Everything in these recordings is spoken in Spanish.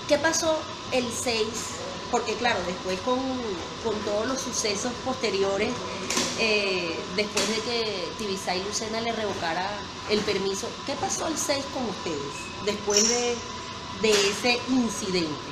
¿Qué pasó el 6? Porque claro, después con todos los sucesos posteriores, después de que Tibisay Lucena le revocara el permiso, ¿qué pasó el 6 con ustedes después de ese incidente?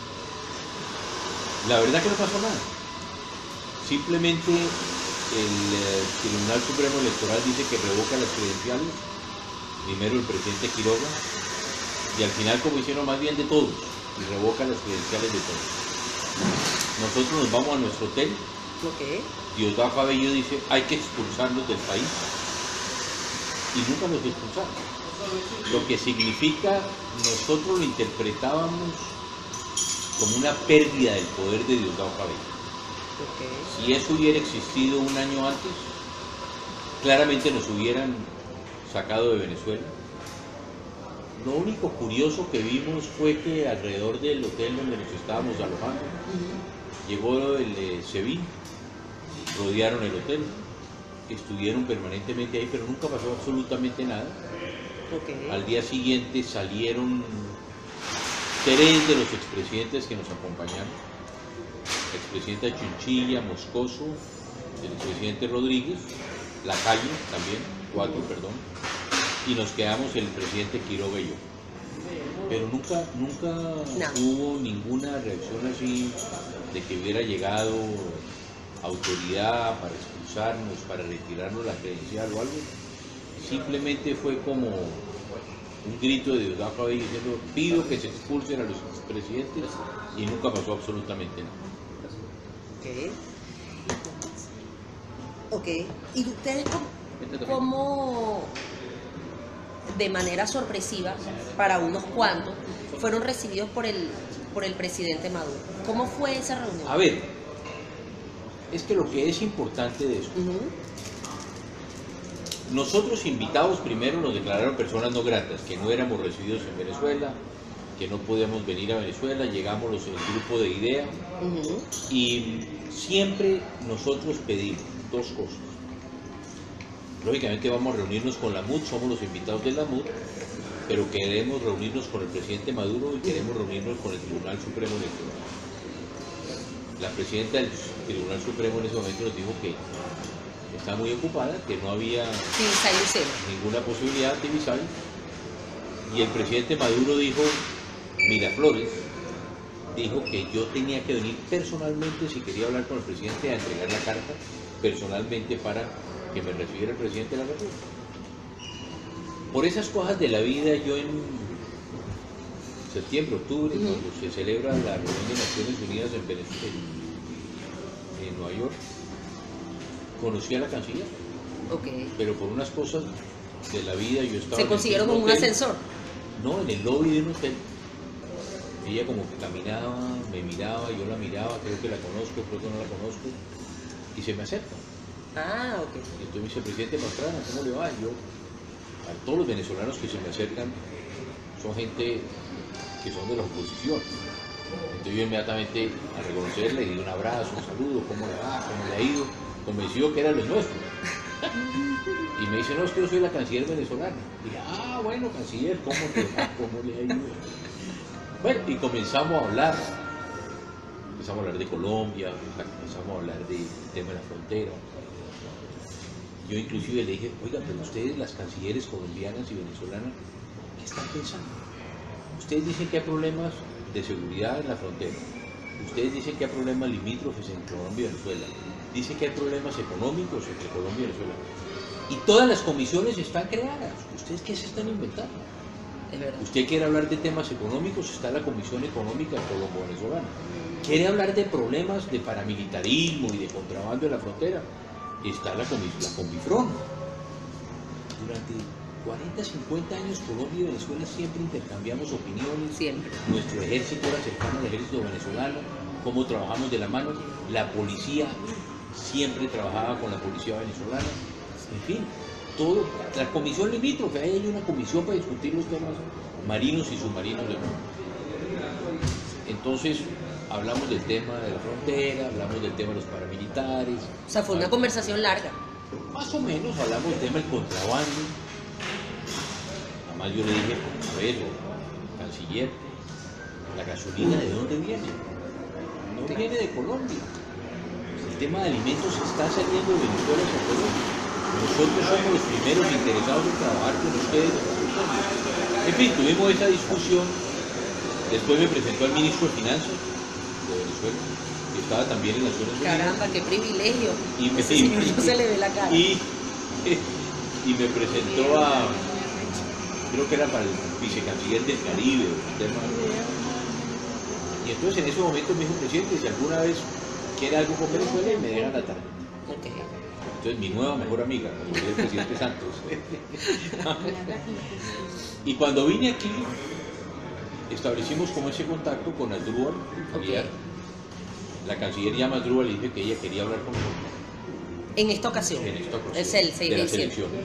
La verdad que no pasó nada. Simplemente el Tribunal Supremo Electoral dice que revoca las credenciales, primero el presidente Quiroga, y al final como hicieron más bien de todos, y revoca las credenciales de todos. Nosotros nos vamos a nuestro hotel, Diosdado Cabello dice hay que expulsarlos del país, y nunca nos expulsaron. Lo que significa, nosotros lo interpretábamos como una pérdida del poder de Diosdado Cabello. Si eso hubiera existido un año antes, claramente nos hubieran sacado de Venezuela. Lo único curioso que vimos fue que alrededor del hotel donde nos estábamos alojando, llegó el SEBIN, rodearon el hotel, estuvieron permanentemente ahí, pero nunca pasó absolutamente nada. Al día siguiente salieron 3 de los expresidentes que nos acompañaron, la expresidenta Chinchilla, Moscoso, el expresidente Rodríguez, Lacalle también, 4, perdón, y nos quedamos el presidente Quiroga y yo. Pero nunca hubo ninguna reacción así de que hubiera llegado autoridad para expulsarnos, para retirarnos la credencial o algo. Simplemente fue como un grito de Diosdado Cabello diciendo pido que se expulsen a los expresidentes, y nunca pasó absolutamente nada. Ok. ¿Y ustedes cómo de manera sorpresiva, para unos cuantos, fueron recibidos por el presidente Maduro? ¿Cómo fue esa reunión? A ver, es que lo que es importante de esto, nosotros invitados primero nos declararon personas no gratas, que no éramos recibidos en Venezuela, que no podíamos venir a Venezuela, llegamos el grupo de IDEA, y siempre nosotros pedimos 2 cosas. Lógicamente vamos a reunirnos con la MUD, somos los invitados de la MUD, pero queremos reunirnos con el presidente Maduro y queremos reunirnos con el Tribunal Supremo Electoral. La presidenta del Tribunal Supremo en ese momento nos dijo que está muy ocupada, que no había ninguna posibilidad de Tibisay, y el presidente Maduro dijo, Miraflores, dijo que yo tenía que venir personalmente, si quería hablar con el presidente, a entregar la carta personalmente para que me recibiera el presidente de la República. Por esas cosas de la vida, yo en septiembre, octubre, cuando se celebra la reunión de Naciones Unidas en Venezuela, en Nueva York, conocí a la canciller, pero por unas cosas de la vida yo estaba... ¿Se consiguieron con un ascensor? No, en el lobby de un hotel. Ella como que caminaba, me miraba, yo la miraba, creo que la conozco, creo que no la conozco, y se me acerca. Y entonces me dice, presidente Pastrana, ¿cómo le va? Y yo, a todos los venezolanos que se me acercan, son gente que son de la oposición. Entonces yo inmediatamente, al reconocerle, le di un abrazo, un saludo, ¿cómo le va? ¿Cómo le ha ido? Convencido que eran los nuestros. Y me dice, no, es que yo soy la canciller venezolana. Y dije, bueno, canciller, ¿cómo te va? ¿Cómo le ha ido? Bueno, y comenzamos a hablar de Colombia, empezamos a hablar del tema de la frontera. Yo inclusive le dije, oiga, pero ustedes, las cancilleres colombianas y venezolanas, ¿qué están pensando? Ustedes dicen que hay problemas de seguridad en la frontera, ustedes dicen que hay problemas limítrofes entre Colombia y Venezuela, dicen que hay problemas económicos entre Colombia y Venezuela, y todas las comisiones están creadas. ¿Ustedes qué se están inventando? Usted quiere hablar de temas económicos, está la Comisión Económica Colombo-Venezolana. Quiere hablar de problemas de paramilitarismo y de contrabando en la frontera, está la Comifron. Durante 40, 50 años Colombia y Venezuela siempre intercambiamos opiniones. Siempre. Nuestro ejército era cercano al ejército venezolano, cómo trabajamos de la mano, la policía siempre trabajaba con la policía venezolana, en fin. Todo, la comisión limítrofe, ahí hay una comisión para discutir los temas marinos y submarinos del mundo. Entonces, hablamos del tema de la frontera, hablamos del tema de los paramilitares. O sea, fue una conversación larga. Más o menos, hablamos del tema del contrabando. Además yo le dije, a ver, canciller, la gasolina ¿de dónde viene? No viene de Colombia. El tema de alimentos está saliendo de Venezuela hacia Colombia. Nosotros somos los primeros interesados en trabajar con ustedes. En fin, tuvimos esa discusión. Después me presentó al ministro de Finanzas de Venezuela, que estaba también en Naciones Unidas. Caramba, qué privilegio. Ese señor no se le ve la cara. Y me presentó a, creo que era para el vicecanciller del Caribe, el tema. Y entonces en ese momento me dijo, presidente, si alguna vez quiere algo con Venezuela, me dejan la tarde. Okay. Entonces mi nueva mejor amiga, el presidente Santos. Y cuando vine aquí, establecimos como ese contacto con Asdrúbal. Okay. La canciller llama a Asdrúbal y dice que ella quería hablar con nosotros. En esta ocasión. En esta ocasión. Es el 6 de las elecciones.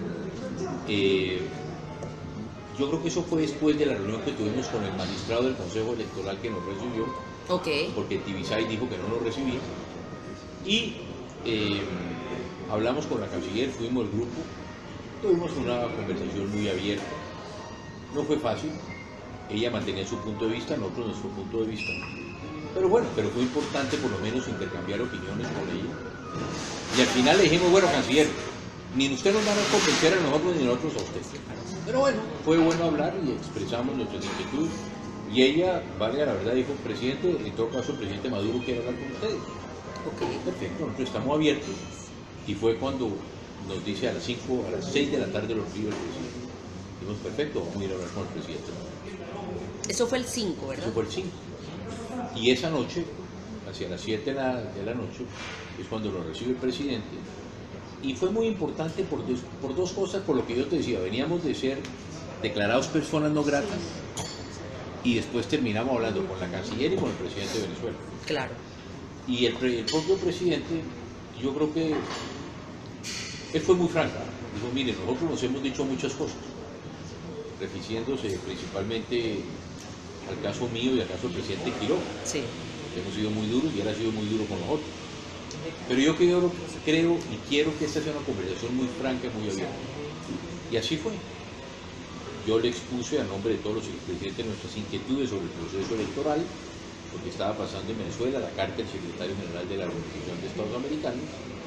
Yo creo que eso fue después de la reunión que tuvimos con el magistrado del Consejo Electoral que nos recibió. Okay. Porque Tibisay dijo que no nos recibía. Y hablamos con la canciller, fuimos el grupo, tuvimos una conversación muy abierta. No fue fácil. Ella mantenía su punto de vista, nosotros nuestro punto de vista. Pero bueno, pero fue importante por lo menos intercambiar opiniones con ella. Y al final le dijimos, bueno, canciller, ni usted nos van a convencer a nosotros ni nosotros a usted. Pero bueno, fue bueno hablar y expresamos nuestras inquietudes. Y ella, vale, la verdad, dijo, presidente, en todo caso el presidente Maduro quiere hablar con ustedes. Ok, perfecto, nosotros estamos abiertos. Y fue cuando nos dice a las 6 de la tarde lo escribe el presidente. Dijimos, perfecto, vamos a ir a hablar con el presidente. Eso fue el 5, ¿verdad? Eso fue el 5. Y esa noche, hacia las 7 de la noche, es cuando lo recibe el presidente. Y fue muy importante por dos cosas, por lo que yo te decía, veníamos de ser declarados personas no gratas y después terminamos hablando con la canciller y con el presidente de Venezuela. Claro. Y el propio presidente, yo creo que él fue muy franco. Dijo, mire, nosotros nos hemos dicho muchas cosas, refiriéndose principalmente al caso mío y al caso del presidente Quiroga. Sí. Hemos sido muy duros y él ha sido muy duro con nosotros. Pero yo creo y quiero que esta sea una conversación muy franca y muy abierta. Y así fue. Yo le expuse a nombre de todos los expresidentes nuestras inquietudes sobre el proceso electoral, lo que estaba pasando en Venezuela, la carta del secretario general de la Organización de Estados Americanos.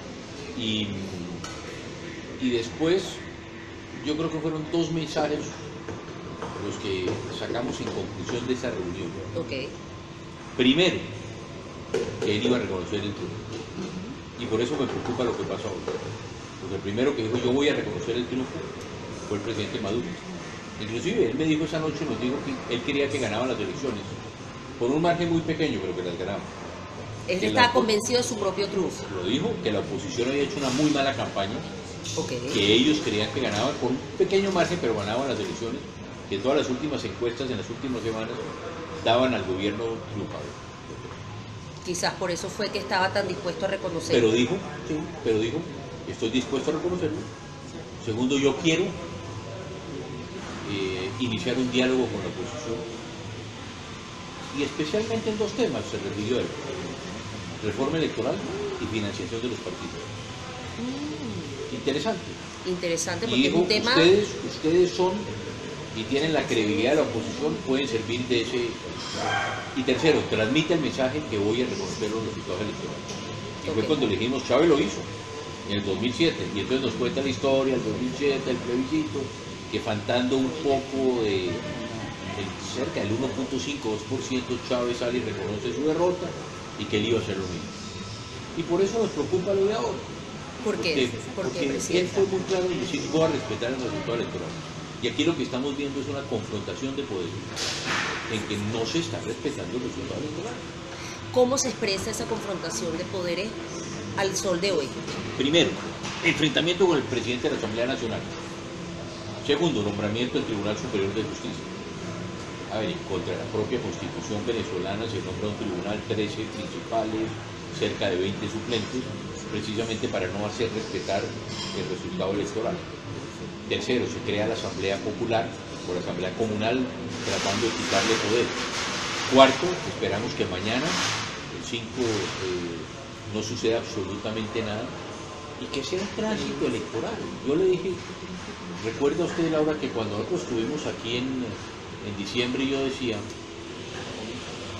Y después, yo creo que fueron 2 mensajes los que sacamos en conclusión de esa reunión. Okay. Primero, que él iba a reconocer el triunfo. Y por eso me preocupa lo que pasa ahora. Porque el primero que dijo yo voy a reconocer el triunfo fue el presidente Maduro. Inclusive él me dijo esa noche, nos dijo que él quería que ganaban las elecciones, por un margen muy pequeño, pero que las ganaban. Él estaba convencido de su propio triunfo. Lo dijo, que la oposición había hecho una muy mala campaña, okay, que ellos creían que ganaban por un pequeño margen, pero ganaban las elecciones, que todas las últimas encuestas en las últimas semanas daban al gobierno triunfador. Quizás por eso fue que estaba tan dispuesto a reconocerlo. Pero dijo, sí, estoy dispuesto a reconocerlo. Segundo, yo quiero iniciar un diálogo con la oposición. Y especialmente en 2 temas se refirió a él: reforma electoral y financiación de los partidos. Interesante. Interesante porque dijo, es un tema... ustedes son y tienen la credibilidad de la oposición, pueden servir de ese... Y tercero, transmite el mensaje que voy a reconocer los resultados electorales. Y fue cuando le dijimos, Chávez lo hizo, en el 2007, y entonces nos cuenta la historia, el 2007, el plebiscito, que faltando un poco de cerca del 1.5-2%, Chávez sale y reconoce su derrota, y que él iba a hacer lo mismo. Y por eso nos preocupa lo de ahora. ¿Por qué? Porque él fue muy claro en decir, voy a respetar el resultado electoral. Y aquí lo que estamos viendo es una confrontación de poderes, en que no se está respetando el resultado electoral. ¿Cómo se expresa esa confrontación de poderes al sol de hoy? Primero, enfrentamiento con el presidente de la Asamblea Nacional. Segundo, nombramiento del Tribunal Superior de Justicia. A ver, contra la propia Constitución venezolana se nombra un tribunal, 13 principales, cerca de 20 suplentes, precisamente para no hacer respetar el resultado electoral. Tercero, se crea la Asamblea Popular o la Asamblea Comunal, tratando de quitarle poder. Cuarto, esperamos que mañana, el 5, no suceda absolutamente nada y que sea un tránsito electoral. Yo le dije, recuerda usted, Laura, que cuando nosotros estuvimos aquí en diciembre, yo decía,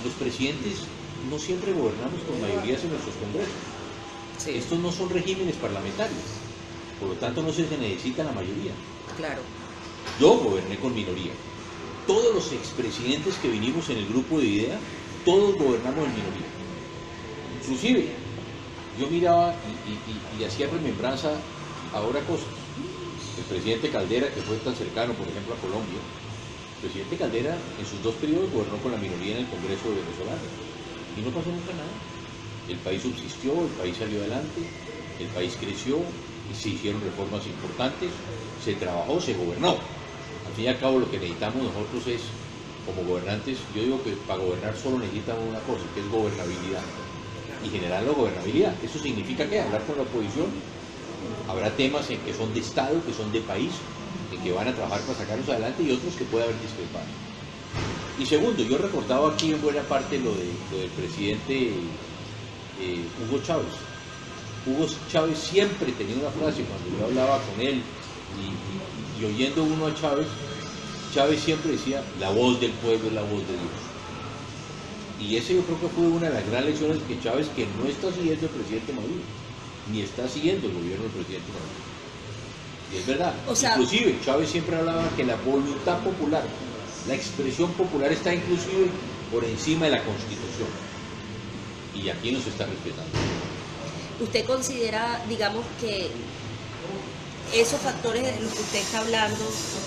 los presidentes no siempre gobernamos con mayorías en nuestros congresos. Sí. Estos no son regímenes parlamentarios, por lo tanto no se necesita la mayoría. Claro. Yo goberné con minoría. Todos los expresidentes que vinimos en el grupo de IDEA, todos gobernamos en minoría. Inclusive, yo miraba y hacía remembranza ahora cosas. El presidente Caldera, que fue tan cercano, por ejemplo, a Colombia, el presidente Caldera en sus 2 periodos gobernó con la minoría en el Congreso venezolano y no pasó nunca nada. El país subsistió, el país salió adelante, el país creció y se hicieron reformas importantes, se trabajó, se gobernó. Al fin y al cabo lo que necesitamos nosotros es, como gobernantes, yo digo que para gobernar solo necesitamos una cosa, que es gobernabilidad. Y generar la gobernabilidad. ¿Eso significa qué? Hablar con la oposición. Habrá temas en que son de Estado, que son de país, en que van a trabajar para sacarlos adelante y otros que puede haber discrepancia. Y segundo, yo recordaba aquí en buena parte lo del presidente Hugo Chávez. Hugo Chávez siempre tenía una frase cuando yo hablaba con él y oyendo uno a Chávez, Chávez siempre decía, la voz del pueblo es la voz de Dios. Y ese yo creo que fue una de las grandes lecciones que Chávez, que no está siguiendo el presidente Maduro, ni está siguiendo el gobierno del presidente Maduro. Y es verdad. O sea, inclusive Chávez siempre hablaba que la voluntad popular, la expresión popular está inclusive por encima de la Constitución. Y aquí nos está respetando. ¿Usted considera, digamos, que esos factores de los que usted está hablando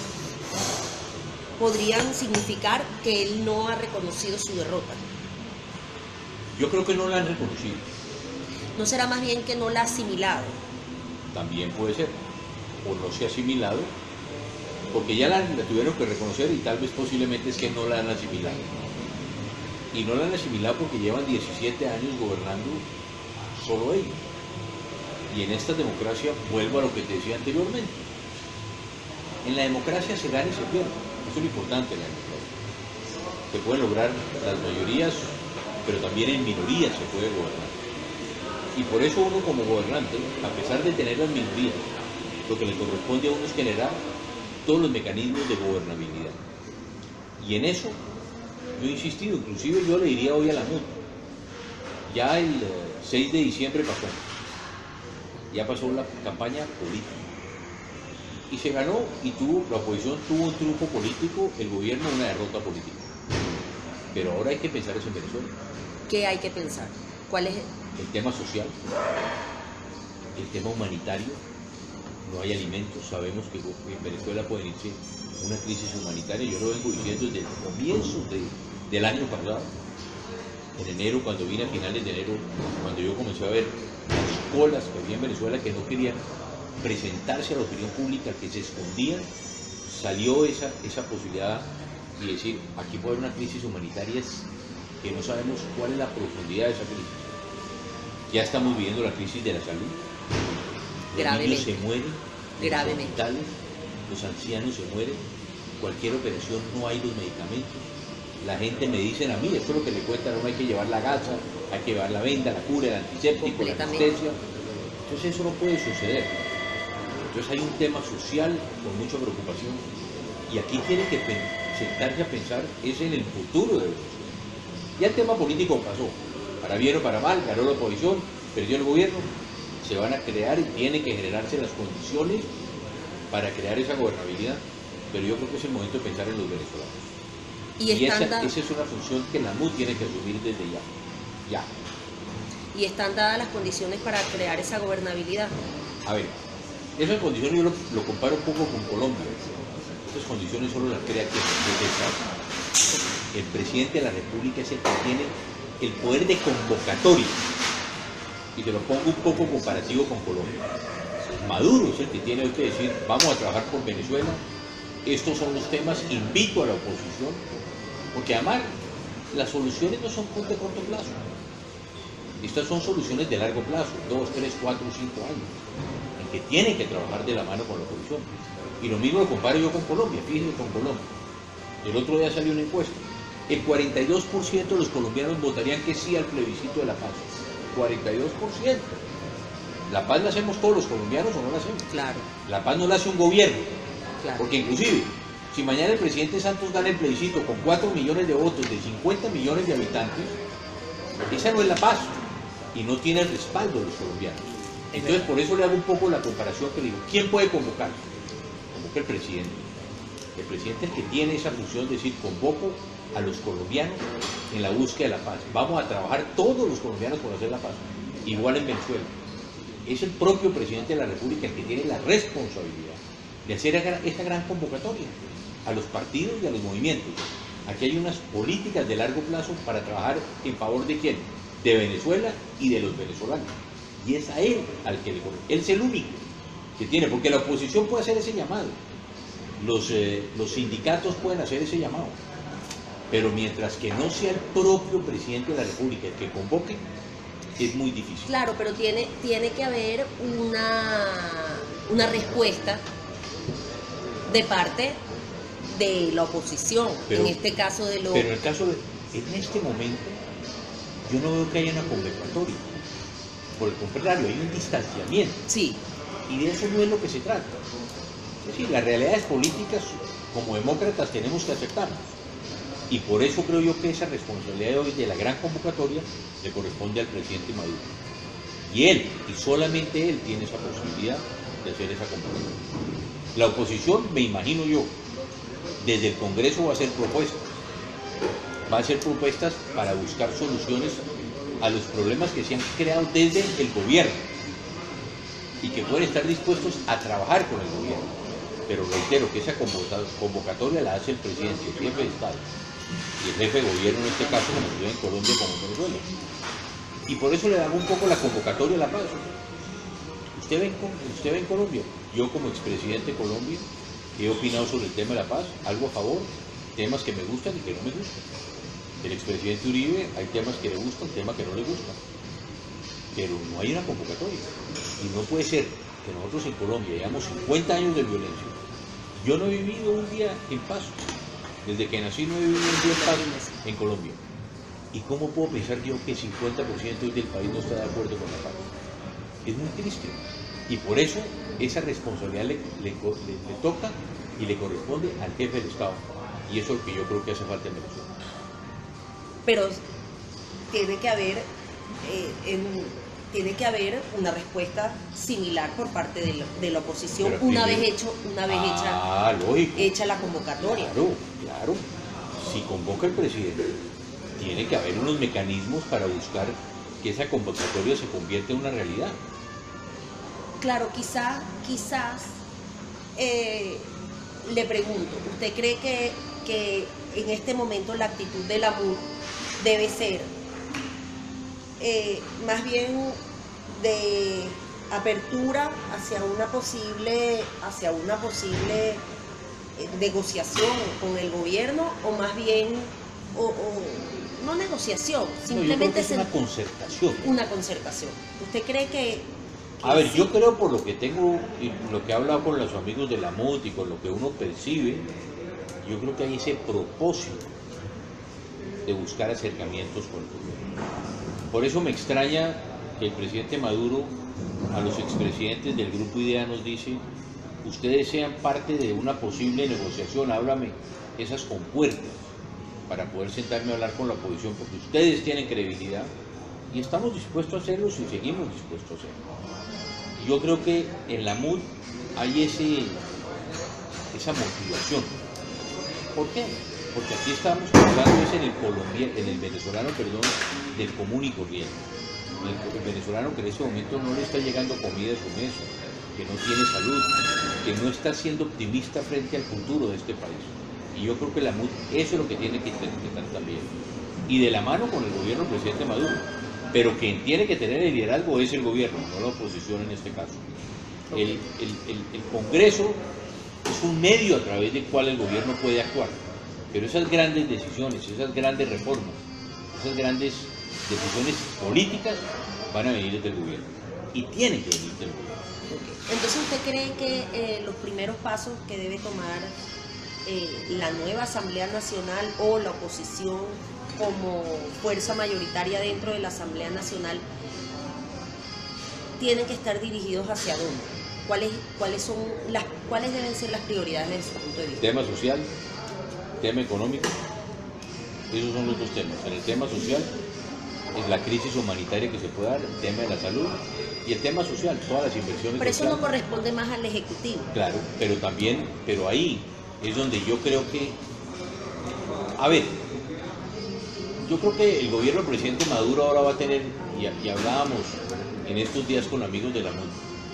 podrían significar que él no ha reconocido su derrota? Yo creo que no la han reconocido. ¿No será más bien que no la ha asimilado? También puede ser. O no se ha asimilado, porque ya la tuvieron que reconocer y tal vez posiblemente es que no la han asimilado. Y no la han asimilado porque llevan 17 años gobernando solo ellos. Y en esta democracia, vuelvo a lo que te decía anteriormente, en la democracia se gana y se pierde. Eso es lo importante en la democracia. Se pueden lograr las mayorías, pero también en minorías se puede gobernar. Y por eso uno como gobernante, a pesar de tener las minorías, lo que le corresponde a uno es generar todos los mecanismos de gobernabilidad. Y en eso yo he insistido, inclusive yo le diría hoy a la MUD, ya el 6 de diciembre pasó, ya pasó la campaña política. Y se ganó y la oposición tuvo un triunfo político, el gobierno una derrota política. Pero ahora hay que pensar eso en Venezuela. ¿Qué hay que pensar? ¿Cuál es el tema social? El tema humanitario. No hay alimentos, sabemos que en Venezuela puede venirse una crisis humanitaria. Yo lo vengo diciendo desde el comienzo del año pasado. En enero, cuando vine a finales de enero, cuando yo comencé a ver las colas que había en Venezuela que no querían presentarse a la opinión pública, que se escondían, salió esa posibilidad y decir, aquí puede haber una crisis humanitaria que no sabemos cuál es la profundidad de esa crisis. Ya estamos viviendo la crisis de la salud. Los niños se mueren, los hospitales, los ancianos se mueren, cualquier operación no hay los medicamentos. La gente me dice a mí, esto es lo que le cuentan, no hay que llevar la gasa, hay que llevar la venda, la cura, el antiséptico, la anestesia. Entonces eso no puede suceder. Entonces hay un tema social con mucha preocupación y aquí tiene que sentarse a pensar es en el futuro de Venezuela. Ya el tema político pasó, para bien o para mal, ganó la oposición, perdió el gobierno, se van a crear y tienen que generarse las condiciones para crear esa gobernabilidad, pero yo creo que es el momento de pensar en los venezolanos. Y esa es una función que la MUD tiene que asumir desde ya. ¿Y están dadas las condiciones para crear esa gobernabilidad? A ver, esas condiciones yo lo comparo un poco con Colombia. Esas condiciones solo las crea el presidente de la República es el que tiene el poder de convocatoria. Y te lo pongo un poco comparativo con Colombia. Maduro es el que tiene que decir, vamos a trabajar por Venezuela, estos son los temas, invito a la oposición, porque además las soluciones no son de corto plazo. Estas son soluciones de largo plazo, 2, 3, 4, 5 años, en que tienen que trabajar de la mano con la oposición. Y lo mismo lo comparo yo con Colombia, fíjense con Colombia. El otro día salió una encuesta. El 42% de los colombianos votarían que sí al plebiscito de la paz. 42%. ¿La paz la hacemos todos los colombianos o no la hacemos? Claro. La paz no la hace un gobierno. Claro. Porque inclusive, Si mañana el presidente Santos gana el plebiscito con 4 millones de votos de 50 millones de habitantes, esa no es la paz y no tiene el respaldo de los colombianos. Entonces por eso le hago un poco la comparación que digo, ¿quién puede convocar? Convoca el presidente. El presidente es el que tiene esa función de decir, convoco a los colombianos en la búsqueda de la paz. Vamos a trabajar todos los colombianos por hacer la paz. Igual en Venezuela. Es el propio presidente de la República el que tiene la responsabilidad de hacer esta gran convocatoria a los partidos y a los movimientos. Aquí hay unas políticas de largo plazo para trabajar en favor de quién, de Venezuela y de los venezolanos. Y es a él al que le corresponde. Él es el único que tiene, porque la oposición puede hacer ese llamado, los sindicatos pueden hacer ese llamado, pero mientras que no sea el propio presidente de la República el que convoque, es muy difícil. Claro, pero tiene que haber una respuesta de parte de la oposición, pero, en este caso de los... Pero en el caso en este momento, yo no veo que haya una convocatoria. Por el contrario, hay un distanciamiento. Sí. Y de eso no es lo que se trata. Es decir, las realidades políticas, como demócratas, tenemos que aceptarlas. Y por eso creo yo que esa responsabilidad de hoy de la gran convocatoria le corresponde al presidente Maduro. Y él, y solamente él, tiene esa posibilidad de hacer esa convocatoria. La oposición, me imagino yo, desde el Congreso va a hacer propuestas. Va a hacer propuestas para buscar soluciones a los problemas que se han creado desde el gobierno y que pueden estar dispuestos a trabajar con el gobierno. Pero reitero que esa convocatoria la hace el presidente, el jefe de Estado, y el jefe de gobierno en este caso, como sucede en Colombia como en Venezuela. Y por eso le damos un poco la convocatoria a la paz. Usted ve en Colombia, yo como expresidente de Colombia he opinado sobre el tema de la paz, algo a favor, temas que me gustan y que no me gustan. El expresidente Uribe, hay temas que le gustan, temas que no le gustan. Pero no hay una convocatoria. Y no puede ser que nosotros en Colombia llevamos 50 años de violencia. Yo no he vivido un día en paz. Desde que nací no he vivido un día en paz en Colombia. ¿Y cómo puedo pensar yo que el 50% del país no está de acuerdo con la paz? Es muy triste. Y por eso esa responsabilidad le toca y le corresponde al jefe del Estado. Y eso es lo que yo creo que hace falta en Venezuela. Pero tiene que haber una respuesta similar por parte de la oposición una vez hecha la convocatoria. Claro. Si convoca el presidente, tiene que haber unos mecanismos para buscar que esa convocatoria se convierta en una realidad. Claro, quizás le pregunto, ¿usted cree que en este momento la actitud de la MUD debe ser más bien de apertura hacia una posible negociación con el gobierno, o más bien no negociación, simplemente es una concertación. Una concertación. ¿Usted cree que a ver, yo creo, por lo que tengo y lo que he hablado con los amigos de la MUD y con lo que uno percibe, yo creo que hay ese propósito de buscar acercamientos con el gobierno. Por eso me extraña que el presidente Maduro a los expresidentes del Grupo IDEA nos dice: ustedes sean parte de una posible negociación, háblame esas compuertas para poder sentarme a hablar con la oposición, porque ustedes tienen credibilidad y estamos dispuestos a hacerlo y seguimos dispuestos a hacerlo. Yo creo que en la MUD hay esa motivación. ¿Por qué? Porque aquí estamos hablando en el venezolano, del común y corriente. El venezolano que en ese momento no le está llegando comida a su mesa, que no tiene salud, que no está siendo optimista frente al futuro de este país. Y yo creo que la MUD eso es lo que tiene que interpretar también. Y de la mano con el gobierno del presidente Maduro. Pero quien tiene que tener el liderazgo es el gobierno, no la oposición en este caso. El Congreso es un medio a través del cual el gobierno puede actuar. Pero esas grandes decisiones, esas grandes reformas, esas grandes decisiones políticas van a venir desde el gobierno. Y tienen que venir del gobierno. Entonces, ¿usted cree que los primeros pasos que debe tomar la nueva Asamblea Nacional o la oposición como fuerza mayoritaria dentro de la Asamblea Nacional tienen que estar dirigidos hacia dónde? ¿cuáles deben ser las prioridades desde su punto de vista? Tema social, tema económico, esos son los dos temas. En el tema social es la crisis humanitaria que se puede dar, el tema de la salud y el tema social, todas las inversiones. Pero eso no corresponde más al Ejecutivo. Claro, pero ahí es donde yo creo que, a ver, yo creo que el gobierno del presidente Maduro ahora va a tener, y hablábamos en estos días con amigos de la MUD,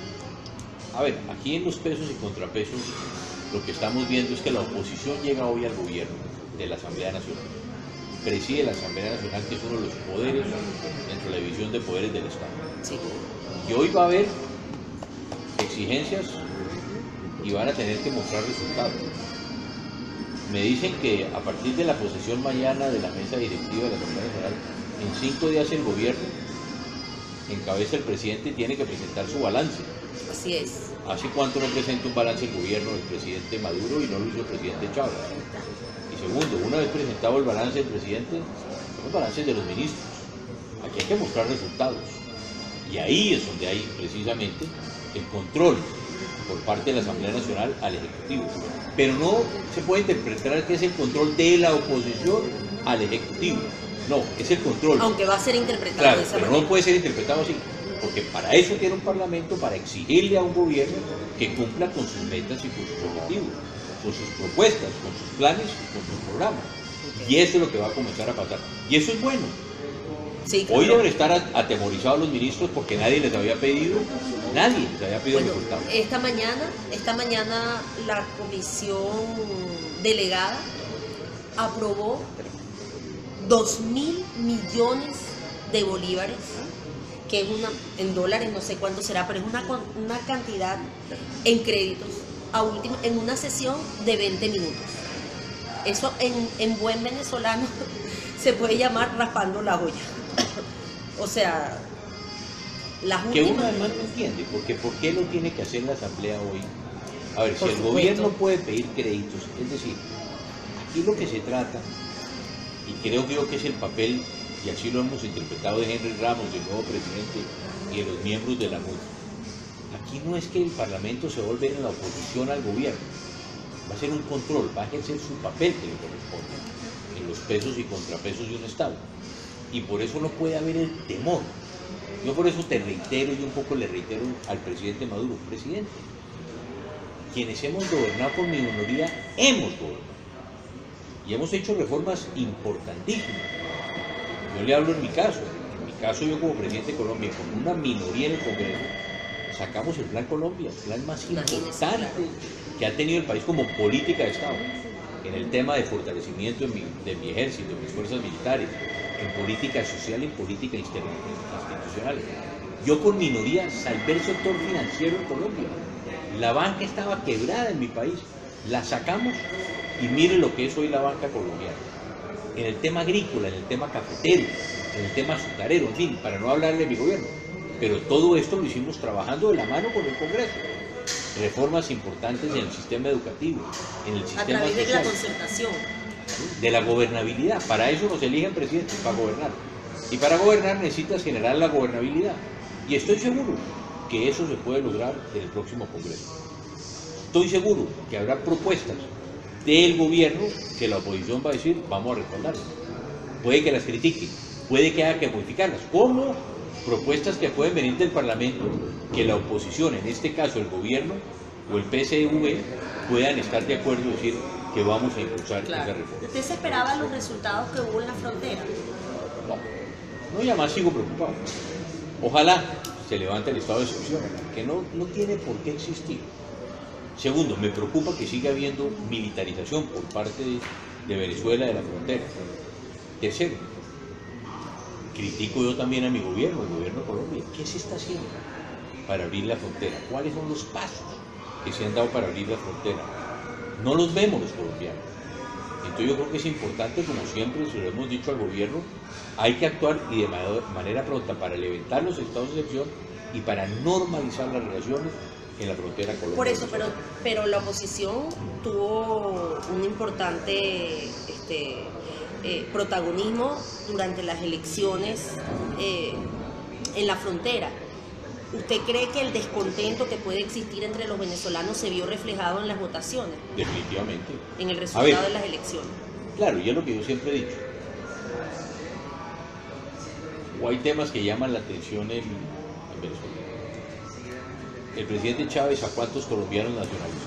a ver, aquí en los pesos y contrapesos, lo que estamos viendo es que la oposición llega hoy al gobierno de la Asamblea Nacional. Preside la Asamblea Nacional, que es uno de los poderes dentro de la división de poderes del Estado. Sí. Y hoy va a haber exigencias y van a tener que mostrar resultados. Me dicen que a partir de la posesión mañana de la mesa directiva de la Asamblea Nacional, en 5 días el gobierno, en cabeza el presidente, tiene que presentar su balance. Así es. ¿Hace cuánto no presenta un balance el gobierno del presidente Maduro y no lo hizo el presidente Chávez? Y segundo, una vez presentado el balance del presidente, son los balances de los ministros. Aquí hay que mostrar resultados. Y ahí es donde hay precisamente el control por parte de la Asamblea Nacional al Ejecutivo. Pero no se puede interpretar que es el control de la oposición al Ejecutivo. No, es el control. Aunque va a ser interpretado claro, de esa pero manera. No puede ser interpretado así. Porque para eso tiene un parlamento, para exigirle a un gobierno que cumpla con sus metas y con sus objetivos, con sus propuestas, con sus planes y con sus programas. Y eso es lo que va a comenzar a pasar. Y eso es bueno. Sí, claro. Hoy deben estar atemorizados los ministros porque nadie les había pedido resultados. Esta mañana la comisión delegada aprobó 2.000 millones de bolívares, que es en dólares, no sé cuánto será, pero es una cantidad en créditos en una sesión de 20 minutos. Eso en buen venezolano se puede llamar raspando la olla. O sea, las que últimas... uno además no entiende, porque ¿por qué lo tiene que hacer la Asamblea hoy? A ver, Por si el supuesto. gobierno puede pedir créditos, es decir, aquí lo que se trata, y creo yo que es el papel, y así lo hemos interpretado de Henry Ramos, del nuevo presidente, y de los miembros de la MUD, aquí no es que el Parlamento se vuelva en la oposición al gobierno, va a ser un control, va a ejercer su papel que le corresponde en los pesos y contrapesos de un Estado. Y por eso no puede haber el temor. Yo por eso te reitero y un poco le reitero al presidente Maduro, presidente, quienes hemos gobernado con minoría, hemos gobernado. Y hemos hecho reformas importantísimas. Yo le hablo en mi caso yo como presidente de Colombia, con una minoría en el Congreso, sacamos el Plan Colombia, el plan más importante que ha tenido el país como política de Estado, en el tema de fortalecimiento de mi ejército, de mis fuerzas militares, en política social y en política institucional. Yo con minoría salvé el sector financiero en Colombia. La banca estaba quebrada en mi país, la sacamos y mire lo que es hoy la banca colombiana. En el tema agrícola, en el tema cafetero, en el tema azucarero, en fin, para no hablar de mi gobierno. Pero todo esto lo hicimos trabajando de la mano con el Congreso. Reformas importantes en el sistema educativo, en el sistema a través de social, la concertación, de la gobernabilidad. Para eso nos eligen presidentes, para gobernar. Y para gobernar necesitas generar la gobernabilidad. Y estoy seguro que eso se puede lograr en el próximo Congreso. Estoy seguro que habrá propuestas del gobierno que la oposición va a decir, vamos a respaldarlas. Puede que las critiquen, puede que haya que modificarlas, como propuestas que pueden venir del Parlamento, que la oposición, en este caso el gobierno o el PSV, puedan estar de acuerdo y decir que vamos a impulsar esa reforma. ¿Usted se esperaba los resultados que hubo en la frontera? No, ya más sigo preocupado. Ojalá se levante el estado de excepción, que no tiene por qué existir. Segundo, me preocupa que siga habiendo militarización por parte de Venezuela, de la frontera. Tercero, critico yo también a mi gobierno, el gobierno de Colombia. ¿Qué se está haciendo para abrir la frontera? ¿Cuáles son los pasos que se han dado para abrir la frontera? No los vemos los colombianos. Entonces yo creo que es importante, como siempre se lo hemos dicho al gobierno, hay que actuar y de manera pronta para levantar los estados de excepción y para normalizar las relaciones en la frontera colombiana. Por eso, pero la oposición tuvo un importante protagonismo durante las elecciones en la frontera. ¿Usted cree que el descontento que puede existir entre los venezolanos se vio reflejado en las votaciones? Definitivamente. En el resultado de las elecciones. Claro, y es lo que yo siempre he dicho. O hay temas que llaman la atención en Venezuela. El presidente Chávez, ¿a cuántos colombianos nacionalizó?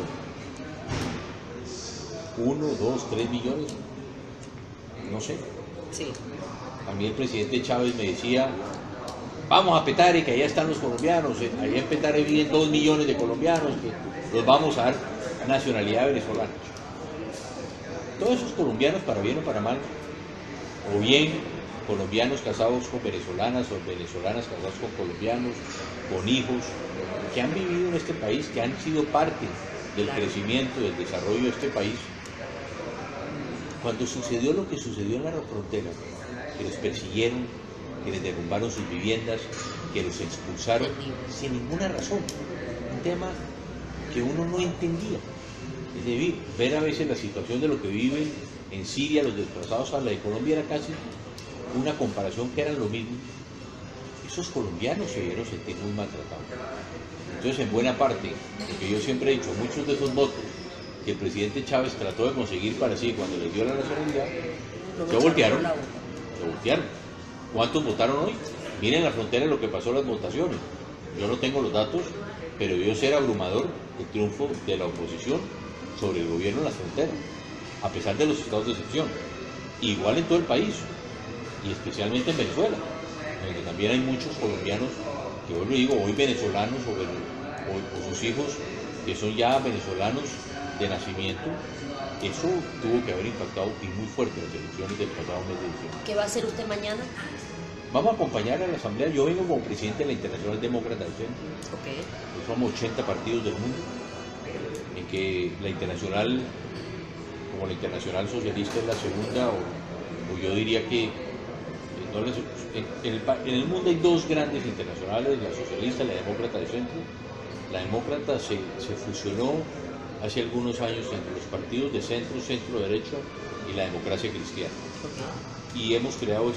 1, 2, 3 millones. No sé. Sí. A mí el presidente Chávez me decía, vamos a Petare, que allá están los colombianos, allá en Petare viven 2 millones de colombianos, que los vamos a dar nacionalidad venezolana. Todos esos colombianos, para bien o para mal, o bien colombianos casados con venezolanas o venezolanas casadas con colombianos, con hijos, que han vivido en este país, que han sido parte del crecimiento, del desarrollo de este país. Cuando sucedió lo que sucedió en la frontera, que los persiguieron, que les derrumbaron sus viviendas, que los expulsaron sin ninguna razón, un tema que uno no entendía. Es decir, ver a veces la situación de lo que viven en Siria los desplazados a la de Colombia era casi una comparación que eran lo mismo. Esos colombianos se vieron sentir muy maltratados. Entonces, en buena parte, lo que yo siempre he dicho, muchos de esos votos que el presidente Chávez trató de conseguir para sí cuando les dio la nacionalidad, se voltearon. ¿Cuántos votaron hoy? Miren la frontera lo que pasó en las votaciones. Yo no tengo los datos, pero debió ser abrumador el triunfo de la oposición sobre el gobierno en la frontera, a pesar de los estados de excepción. Igual en todo el país, y especialmente en Venezuela, donde también hay muchos colombianos, que hoy lo digo, hoy venezolanos o sus hijos, que son ya venezolanos de nacimiento. Eso tuvo que haber impactado y muy fuerte las elecciones del pasado mes de diciembre. ¿Qué va a hacer usted mañana? Vamos a acompañar a la Asamblea. Yo vengo como presidente de la Internacional Demócrata del Centro. Okay. Somos 80 partidos del mundo, en que la Internacional, como la Internacional Socialista, es la segunda, o yo diría que en el mundo hay dos grandes internacionales, la socialista y la demócrata del centro. La demócrata se fusionó hace algunos años entre los partidos de centro, centro-derecha y la democracia cristiana. Y hemos creado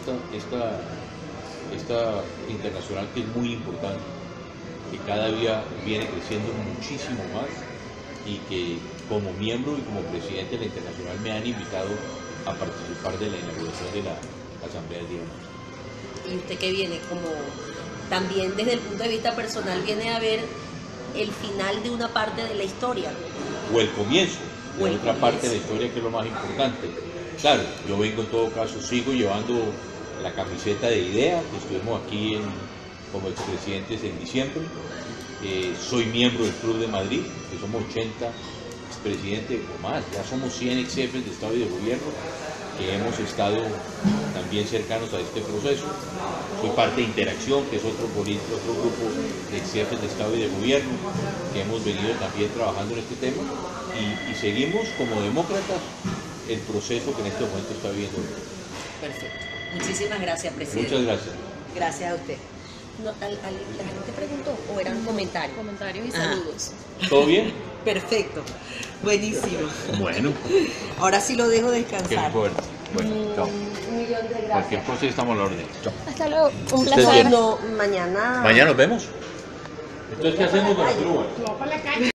esta internacional que es muy importante, que cada día viene creciendo muchísimo más y que como miembro y como presidente de la internacional me han invitado a participar de la inauguración de la Asamblea del Día. ¿Y usted qué viene? Como también desde el punto de vista personal viene a ver el final de una parte de la historia. O el comienzo de otra parte de la historia, que es lo más importante. Claro, yo vengo en todo caso, sigo llevando la camiseta de IDEA, que estuvimos aquí como expresidentes en diciembre. Soy miembro del Club de Madrid, que somos 80 expresidentes o más, ya somos 100 ex jefes de Estado y de Gobierno, que hemos estado también cercanos a este proceso. Soy parte de Interacción, que es otro grupo de ex jefes de Estado y de Gobierno, que hemos venido también trabajando en este tema, y seguimos como demócratas el proceso que en este momento está viviendo. Perfecto. Muchísimas gracias, presidente. Muchas gracias. Gracias a usted. No, ¿la gente preguntó o eran comentarios? Comentarios y saludos. ¿Todo bien? Perfecto. Buenísimo. Bueno. Ahora sí lo dejo descansar. Bueno, chao. Un millón de gracias. Cualquier cosa estamos a la orden. Chao. Hasta luego. Un Estés placer. bien. No, mañana. Mañana nos vemos. Entonces, ¿qué hacemos con la grúa?